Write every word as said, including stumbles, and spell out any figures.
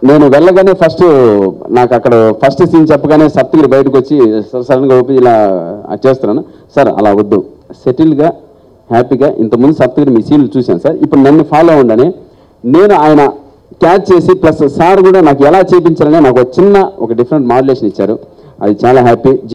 నేను వెళ్ళగానే ఫస్ట్ నాకు అక్కడ ఫస్ట్ సీన్ చెప్పగానే సప్తగిరి బయటకు వచ్చి సడన్గా ఓపి ఇలా చేస్తున్నాను సార్, అలా వద్దు, సెటిల్గా హ్యాపీగా ఇంతకుముందు సప్తగిరి మీ సీన్లు చూశాను సార్, ఇప్పుడు నన్ను ఫాలో అవ్వండి. నేను ఆయన క్యాచ్ చేసి ప్లస్ సార్ కూడా నాకు ఎలా చేయించాలని నాకు ఒక చిన్న ఒక డిఫరెంట్ మాడ్యులేషన్ ఇచ్చారు, అది చాలా హ్యాపీ.